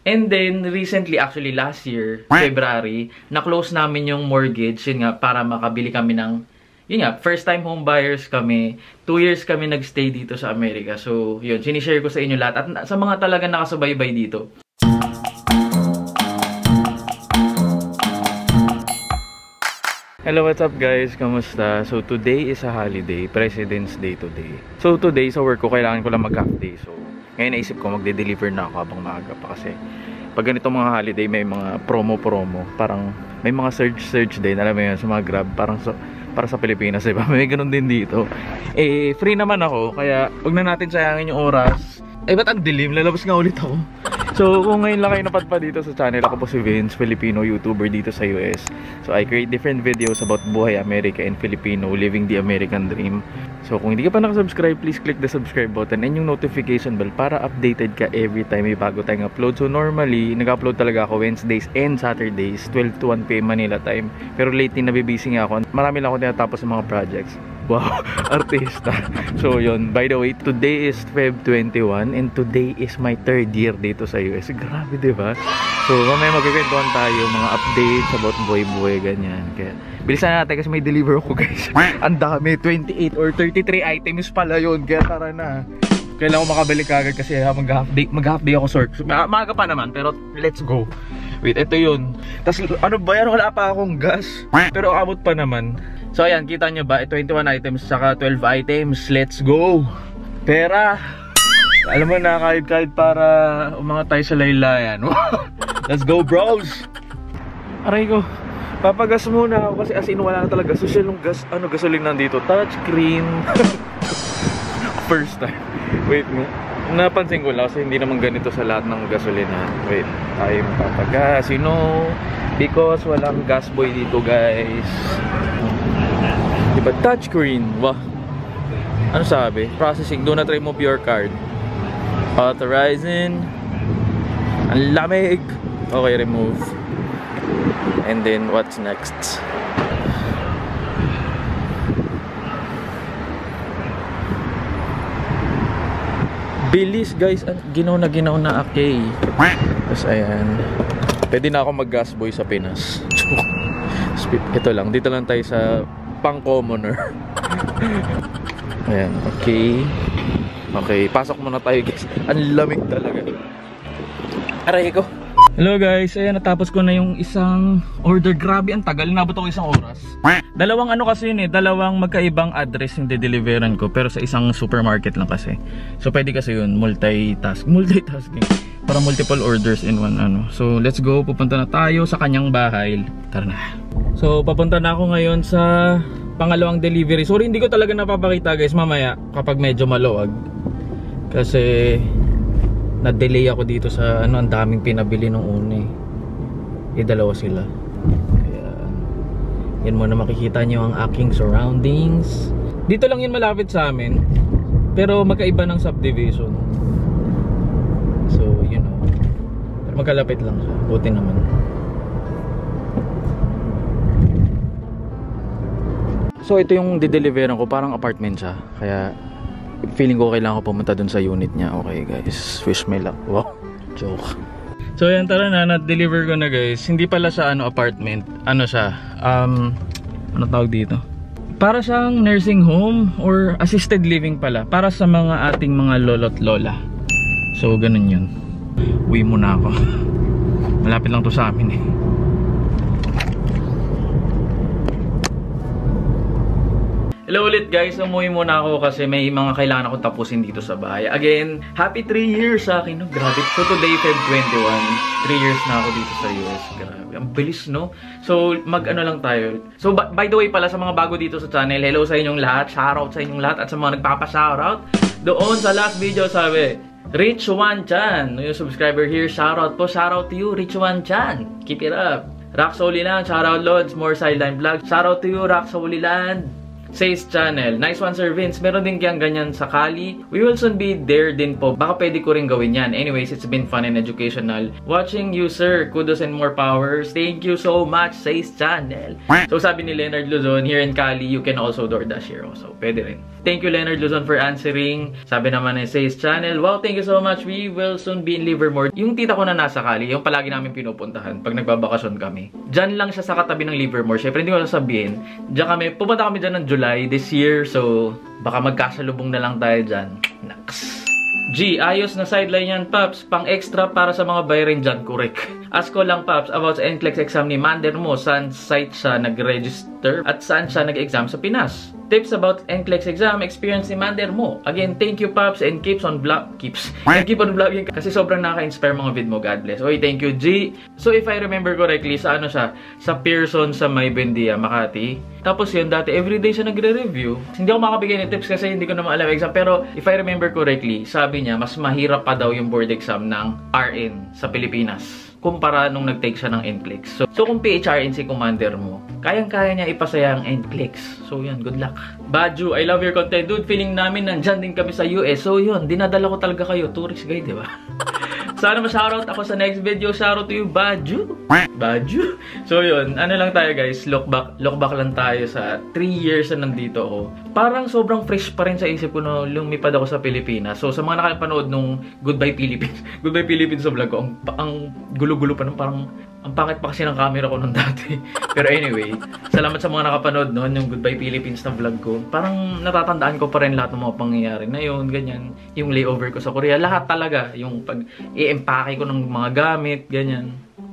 And then, recently, actually last year, February, na-close namin yung mortgage, yun nga, para makabili kami ng, yun nga, first time home buyers kami. 2 years kami nagstay dito sa Amerika. So, yun, sinishare ko sa inyo lahat. At sa mga talaga nakasubaybay dito. Hello, what's up guys? Kamusta? So today is a holiday, President's Day today. So today sa work ko, kailangan ko lang mag-half day. So ngayon naisip ko magde-deliver na ako habang maaga pa kasi pag ganito mga holiday may mga promo. Parang may mga search din, alam mo yun, sa mga Grab. Parang para sa Pilipinas, diba? May ganun din dito. Eh, free naman ako, kaya huwag na natin sayangin yung oras. Eh, ba't ang dilim? Lalabas nga ulit ako. So, kung ngayon lang kayo napadpa dito sa channel, ako po si Vince, Filipino YouTuber dito sa US. So, I create different videos about buhay America and Filipino, living the American dream. So, kung hindi ka pa nakasubscribe, please click the subscribe button and yung notification bell para updated ka every time may bago tayong upload. So, normally, nag-upload talaga ako Wednesdays and Saturdays, 12 to 1 PM Manila time. Pero lately, nabibusy nga ako. Marami lang ako tinatapos sa mga projects. Wow, artista. So yun, by the way, today is Feb 21 and today is my 3rd year dito sa US. Grabe, diba? So mamaya magkikwentuhan tayo, mga updates about buhay-buhay, ganyan. Kaya bilisan natin kasi may deliver ako guys. Ang dami, 28 or 33 items pala yun. Kaya tara na. Kailangan ko makabalik agad kasi mag-half day ako sort. Maaga pa naman, pero let's go. Wait, ito yun. Tapos ano ba yan? Wala pa akong gas. Pero abot pa naman. So ayan, kita nyo ba? 21 items saka 12 items. Let's go! Pera! Alam mo na, kahit para umangat tayo sa laylayan. Let's go, bros! Aray ko, papagas muna ako kasi as in wala na talaga. Social yung gasoline nandito. Touchscreen. First time. Wait mo. Napansin ko lang kasi hindi naman ganito sa lahat ng gasolina. Wait, tayo papagas. You know, because walang gas boy dito guys. Diba touchscreen? Wah. Ano sabi? Processing. Do not remove your card. Authorizing. Ang lamig. Okay, remove. And then what's next? Bilis guys. Ginaw na okay. Tapos ayan. Pwede na ako mag gas boy sa Pinas. Ito lang. Dito lang tayo sa pang-commoner. Ayan, okay. Okay, pasok muna tayo guys. Ang lamig talaga. Aray ko. Hello guys, ayan, natapos ko na yung isang order. Grabe, ang tagal. Nabot ako isang oras. Dalawang ano kasi yun eh, dalawang magkaibang address yung de-deliveran ko, pero sa isang supermarket lang kasi. So pwede kasi yun, multitasking. Para multiple orders in one ano. So let's go, pupunta na tayo sa kanyang bahay. Tara na. So papunta na ako ngayon sa pangalawang delivery. Sorry, hindi ko talaga napapakita guys mamaya kapag medyo maluwag. Kasi na-delay ako dito sa ano, ang daming pinabili nung una eh. Dalawa sila. Kaya yan muna makikita nyo ang aking surroundings. Dito lang yun malapit sa amin. Pero magkaiba ng subdivision. So, you know. Pero magkalapit lang siya. Buti naman. So, ito yung dideliveran ko. Parang apartment siya. Kaya feeling ko kailangan ko pumunta dun sa unit niya. Okay guys, wish me luck. Wow, joke. So yan, tara na, na-deliver ko na guys. Hindi pala siya ano, apartment. Ano siya, ano tawag dito? Para siyang nursing home or assisted living pala. Para sa mga ating mga lolo't lola. So ganun yun. Uwi muna ako. Malapit lang to sa amin eh. Hello ulit guys, umuwi muna ako kasi may mga kailangan akong tapusin dito sa bahay. Again, happy 3 years sa akin, no? Grabe. So today, Feb 21, 3 years na ako dito sa US. Grabe, ang bilis, no? So, mag-ano lang tayo. So, by the way pala, sa mga bago dito sa channel, hello sa inyong lahat, shoutout sa inyong lahat, at sa mga nagpapa-shoutout, doon sa last video sabi, Rich One Chan, yung subscriber here, shoutout po, shoutout to you, Rich One Chan. Keep it up. Rax Soliland, shoutout Lods, more sideline vlog. Shoutout to you, Rax Soliland. Says Channel, nice one Sir Vince. Meron din kayang ganyan sa Cali. We will soon be there din po. Baka pwede ko rin gawin yan. Anyways, it's been fun and educational. Watching you sir. Kudos and more powers. Thank you so much, Says Channel. So sabi ni Leonard Luzon, here in Cali, you can also DoorDash here also. Pwede rin. Thank you Leonard Luzon for answering. Sabi naman ni Says Channel, wow, thank you so much. We will soon be in Livermore. Yung tita ko na nasa Cali, yung palagi namin pinupuntahan pag nagbabakasyon kami. Diyan lang siya sa katabi ng Livermore. Syempre, hindi ko sasabihin. Diyan kami, pupunta kami dyan ng July this year. So, baka magkasalubong na lang tayo dyan. Naks. G, ayos na sideline yan, Paps. Pang extra para sa mga bayarin dyan, correct. Ask ko lang, Paps, about sa NCLEX exam ni Mander mo. Saan site siya nag-register at saan siya nag-exam sa Pinas? Tips about NCLEX exam experience ni Mander mo. Again, thank you, Paps, and keep on vlogging kasi sobrang nakaka-inspire mga vid mo. God bless. Oy, thank you, G. So, if I remember correctly, sa ano siya? Sa Pearson sa May Bendia, Makati. Tapos yun, dati, everyday siya nagre-review. Hindi ako makabigay ng tips kasi hindi ko naman alam exam. Pero, if I remember correctly, sabi niya, mas mahirap pa daw yung board exam ng RN sa Pilipinas kumpara nung nag-take siya ng NCLEX. So kung PHRN si commander mo, kayang-kaya niya ipasaya ang NCLEX. So yun, good luck. Baju, I love your content. Dude, feeling namin nandyan din kami sa US. So yun, dinadala ko talaga kayo. Tourist guide, di ba? Sana ma-shoutout ako sa next video. Shoutout to you, Baju. Baju. So yun, ano lang tayo guys, look back lang tayo sa 3 years na nandito ako. Parang sobrang fresh pa rin sa isip ko na lumipad ako sa Pilipinas. So sa mga nakapanood nung Goodbye Philippines, Goodbye Philippines sa vlog ko, ang gulo-gulo pa nung parang ang pangit pa kasi ng camera ko nung dati. Pero anyway, salamat sa mga nakapanood noon, yung Goodbye Philippines na vlog ko. Parang natatandaan ko pa rin lahat ng mga pangyayari na yun, ganyan. Yung layover ko sa Korea, lahat talaga. Yung pag i-empake ko ng mga gamit, ganyan.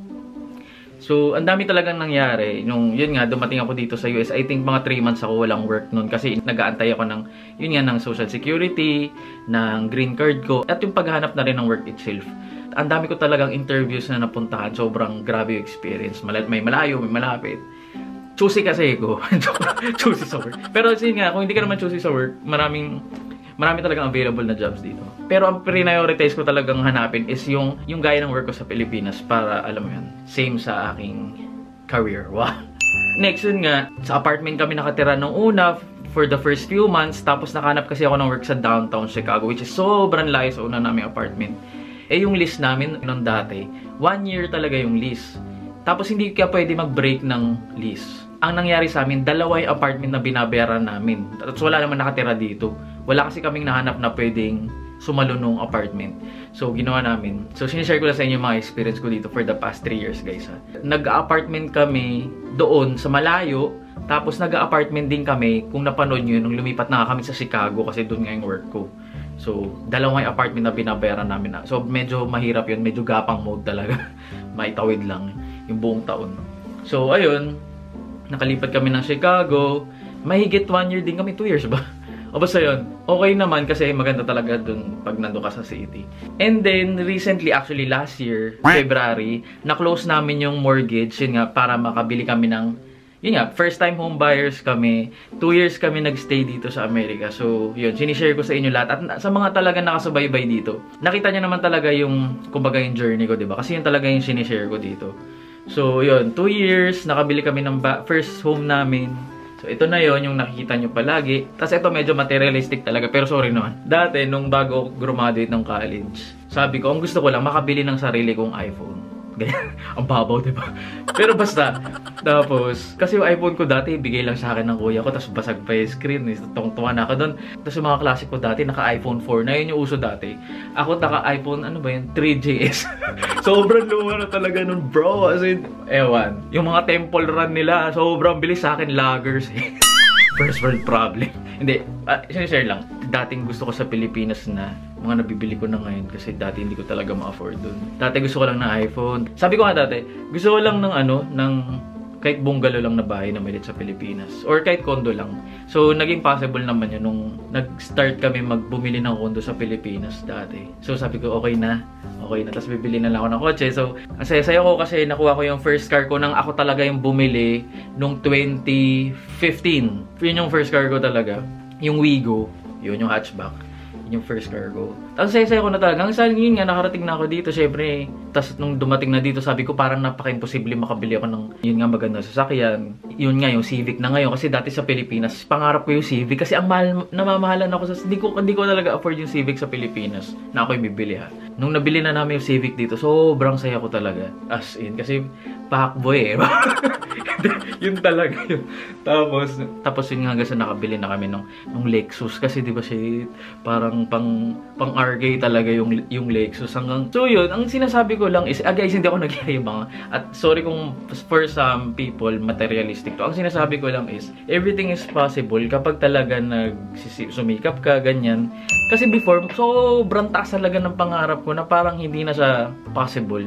So, ang dami talagang nangyari. Nung, yun nga, dumating ako dito sa US. I think mga 3 months ako walang work noon kasi nag-aantay ako ng, yun nga, ng social security, ng green card ko, at yung paghahanap na rin ng work itself. Ang dami ko talagang interviews na napuntahan. Sobrang grabe yung experience. May malayo, may malapit. Choosy kasi ko. Choosy sa work. Pero yun nga, kung hindi ka naman choosy sa work, marami talagang available na jobs dito. Pero ang prioritize ko talagang hanapin is yung gaya ng work ko sa Pilipinas para, alam mo yun, same sa aking career. Wow. Next yun nga, sa apartment kami nakatira nung una for the first few months. Tapos nakahanap kasi ako ng work sa downtown Chicago, which is sobrang layo sa una naming apartment. Eh yung lease namin nung dati, 1 year talaga yung lease. Tapos hindi ka pwede mag-break ng lease. Ang nangyari sa amin, 2 yung apartment na binabayaran namin. Tapos wala naman nakatira dito. Wala kasi kaming nahanap na pwedeng sumalo nung apartment. So, ginawa namin. So, sinishare ko lang sa inyo yung mga experience ko dito for the past 3 years, guys. Nag-apartment kami doon sa malayo. Tapos, nag-apartment din kami, kung napanood nyo, nung lumipat na kami sa Chicago kasi doon nga yung work ko. So, 2 yung apartment na binabayaran namin. So, medyo mahirap yun. Medyo gapang mode talaga. Maitawid lang yung buong taon. So, ayun. Nakalipat kami ng Chicago. Mahigit 1 year din kami. 2 years ba? O basta yun, okay naman kasi maganda talaga dun pag nando ka sa city. And then, recently, actually last year, February, na-close namin yung mortgage, yun nga, para makabili kami ng, yun nga, first time home buyers kami. 2 years kami nagstay dito sa Amerika. So, yun, sinishare ko sa inyo lahat. At sa mga talaga nakasubaybay dito, nakita nyo naman talaga yung, kumbaga yung journey ko, diba? Kasi yun talaga yung sinishare ko dito. So, yun, 2 years, nakabili kami ng first home namin. So, ito na yon yung nakikita nyo palagi. Tapos, ito medyo materialistic talaga. Pero, sorry naman. Dati, nung bago ako graduate ng college, sabi ko, ang gusto ko lang, makabili ng sarili kong iPhone. Ganyan. Ang babaw, diba? Pero basta. Tapos, kasi yung iPhone ko dati, bigay lang sa akin ng kuya ko. Tapos, basag pa yung screen. Tungtungan na ako doon. Tapos, yung mga klase ko dati, naka-iPhone 4 na. Yun yung uso dati. Ako, naka-iPhone, ano ba yun? 3GS. Sobrang luma na talaga nun, bro. As in, ewan. Yung mga temple run nila, sobrang bilis sa akin. Laggers, eh. First world problem. Hindi, sinishare lang. Dating gusto ko sa Pilipinas na mga nabibili ko na ngayon kasi dati hindi ko talaga ma-afford dun. Dati gusto ko lang ng iPhone. Sabi ko nga dati, gusto ko lang ng ng kahit bungalow lang na bahay na maliit sa Pilipinas. Or kahit condo lang. So, naging possible naman yun nung nag-start kami magbumili ng condo sa Pilipinas dati. So, sabi ko, okay na. Okay na. Tapos, bibili na lang ako ng kotse. So, ang saya-saya ko kasi nakuha ko yung first car ko nang ako talaga yung bumili nung 2015. Yun yung first car ko talaga. Yung Wigo. Yun yung hatchback. yung first cargo. Tapos saya-saya ko na talaga. Hanggang sa yun nga, nakarating na ako dito, syempre. Tapos nung dumating na dito, sabi ko parang napaka-imposible makabili ako ng yun nga magandang sasakyan. Yun nga, yung Civic na ngayon. Kasi dati sa Pilipinas, pangarap ko yung Civic. Kasi ang mahal, namamahalan ako sa... Hindi ko talaga afford yung Civic sa Pilipinas na ako'y bibili ha. Nung nabili na namin yung Civic dito, sobrang saya ko talaga. As in, kasi pakboy eh. Yun talaga yun. Tapos yun nga hanggang sa nakabili na kami ng Lexus. Kasi di ba siya parang pang RK talaga yung Lexus. So yun, ang sinasabi ko lang is, guys, hindi ako nagyayabang. At sorry kung for some people, materialistic to. Ang sinasabi ko lang is, everything is possible kapag talaga sumikap ka, ganyan. Kasi before, sobrang taas talaga ng pangarap ko na parang hindi na siya possible.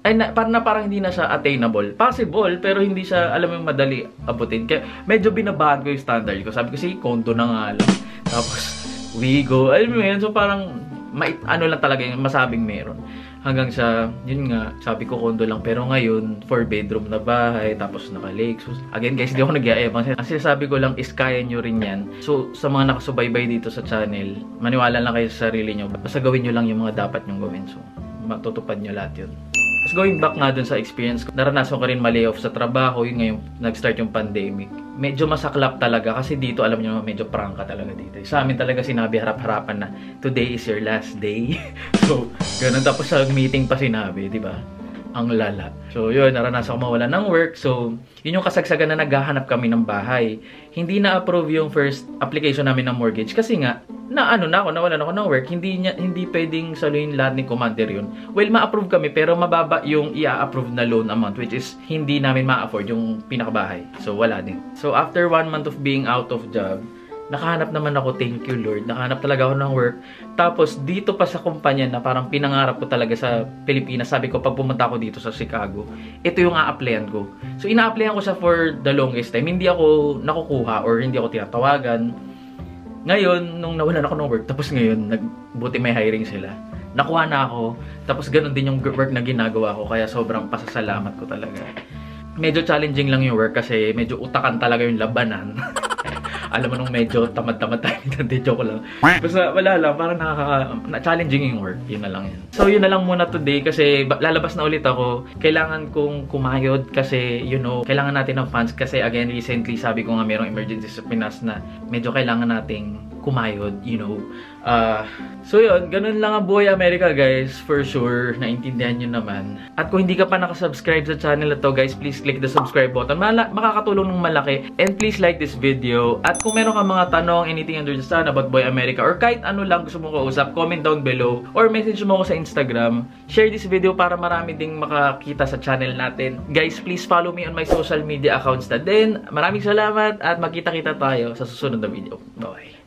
Parang hindi na siya attainable. Possible, pero hindi siya, alam mo yung madali abutin. Kaya medyo binabahan ko yung standard ko. Sabi ko, sige, condo na nga lang. Tapos, Wigo. Alam mo yun, so parang, ano lang talaga yung masabing meron. Hanggang sa, yun nga, sabi ko condo lang. Pero ngayon, 4-bedroom na bahay, tapos naka-Lexus. Again guys, hindi ako nag-iayabang. Ang sinasabi ko lang is, kaya nyo rin yan. So, sa mga nakasubaybay dito sa channel, maniwala lang kayo sa sarili nyo. Basta gawin nyo lang yung mga dapat nyong gawin. So, matutupad nyo lahat yun. Tapos going back nga dun sa experience ko, naranasan ko rin ma-layoff sa trabaho, yun ngayon, nag-start yung pandemic. Medyo masaklap talaga kasi dito, alam nyo, medyo prangka talaga dito. Sa amin talaga sinabi harap-harapan na, today is your last day. So, ganun. Tapos sa meeting pa sinabi, di ba? Ang lala. So, yun, naranasan ko mawala ng work. So, yun yung kasagsagan na naghahanap kami ng bahay. Hindi na-approve yung first application namin ng mortgage kasi nga, nawalan ako ng work. Hindi pwedeng saluhin lahat ni Commander yun. Well, ma-approve kami pero mababa yung i-approve na loan amount, which is hindi namin ma-afford yung pinakabahay. So, wala din. So, after 1 month of being out of job, nakahanap naman ako, thank you Lord, nakahanap talaga ako ng work. Tapos dito pa sa kumpanya na parang pinangarap ko talaga sa Pilipinas, sabi ko pag pumunta ako dito sa Chicago, ito yung a-applyan ko. So ina-applyan ko siya for the longest time, hindi ako nakukuha or hindi ako tinatawagan. Ngayon, nung nawalan ako ng work, tapos ngayon, buti may hiring sila. Nakuha na ako, tapos ganun din yung work na ginagawa ko, kaya sobrang pasasalamat ko talaga. Medyo challenging lang yung work kasi medyo utakan talaga yung labanan. Alam mo nung medyo tamad-tamad tayo, hindi joke lang. Basta wala lang, parang challenging yung work. Yun na lang yan. So yun na lang muna today kasi lalabas na ulit ako. Kailangan kong kumayod kasi, you know, kailangan natin ng funds kasi again, recently sabi ko nga mayroong emergency sa Pinas na medyo kailangan nating kumayod, you know. So yun, ganun lang ang buhay America guys, for sure, naintindihan nyo naman. At kung hindi ka pa nakasubscribe sa channel na to guys, please click the subscribe button, makakatulong ng malaki. And please like this video. At kung meron ka mga tanong, anything under the sun about Boy America, or kahit ano lang gusto mo kausap, comment down below, or message mo ako sa Instagram. Share this video para marami ding makakita sa channel natin. Guys, please follow me on my social media accounts na din. Maraming salamat at magkita-kita tayo sa susunod na video. Bye!